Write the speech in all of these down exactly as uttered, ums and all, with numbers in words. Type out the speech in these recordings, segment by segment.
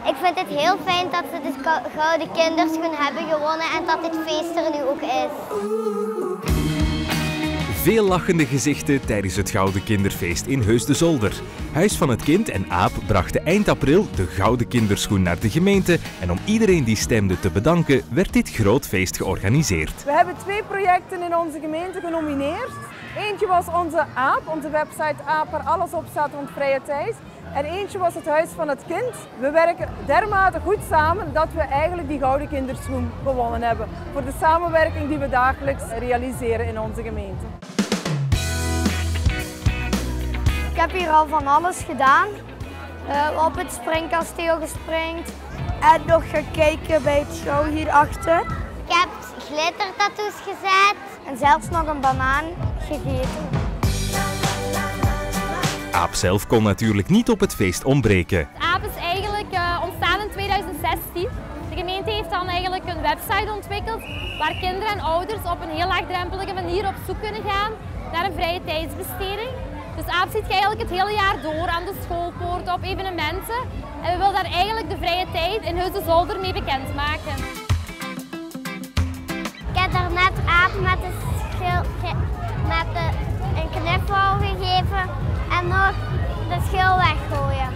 Ik vind het heel fijn dat ze de Gouden Kinderschoen hebben gewonnen en dat dit feest er nu ook is. Veel lachende gezichten tijdens het Gouden Kinderfeest in Heus de Zolder. Huis van het Kind en Aap brachten eind april de Gouden Kinderschoen naar de gemeente en om iedereen die stemde te bedanken werd dit groot feest georganiseerd. We hebben twee projecten in onze gemeente genomineerd. Eentje was onze Aap, onze website Aap waar alles op staat rond vrije tijd. En eentje was het Huis van het Kind. We werken dermate goed samen dat we eigenlijk die Gouden Kinderschoen gewonnen hebben. Voor de samenwerking die we dagelijks realiseren in onze gemeente. Ik heb hier al van alles gedaan. Uh, op het springkasteel gespringd en nog gekeken bij het show hierachter. Ik heb glittertattoos gezet en zelfs nog een banaan gegeten. Aap zelf kon natuurlijk niet op het feest ontbreken. Aap is eigenlijk uh, ontstaan in tweeduizend zestien. De gemeente heeft dan eigenlijk een website ontwikkeld waar kinderen en ouders op een heel laagdrempelige manier op zoek kunnen gaan naar een vrije tijdsbesteding. Dus Aap ziet je eigenlijk het hele jaar door aan de schoolpoort, op evenementen. En we willen daar eigenlijk de vrije tijd in Heus de Zolder mee bekendmaken. Ik heb daar net Aap met, de schil, met de, een knuffel gegeven en nog de schil weggooien.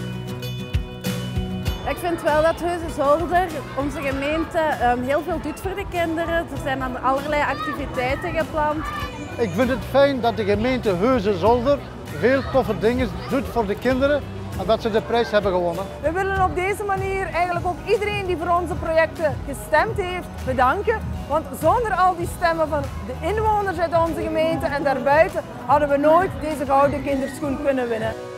Ik vind wel dat Heus de Zolder, onze gemeente, heel veel doet voor de kinderen. Er zijn dan allerlei activiteiten gepland. Ik vind het fijn dat de gemeente Heus de Zolder veel toffe dingen doet voor de kinderen en dat ze de prijs hebben gewonnen. We willen op deze manier eigenlijk ook iedereen die voor onze projecten gestemd heeft bedanken. Want zonder al die stemmen van de inwoners uit onze gemeente en daarbuiten hadden we nooit deze Gouden Kinderschoen kunnen winnen.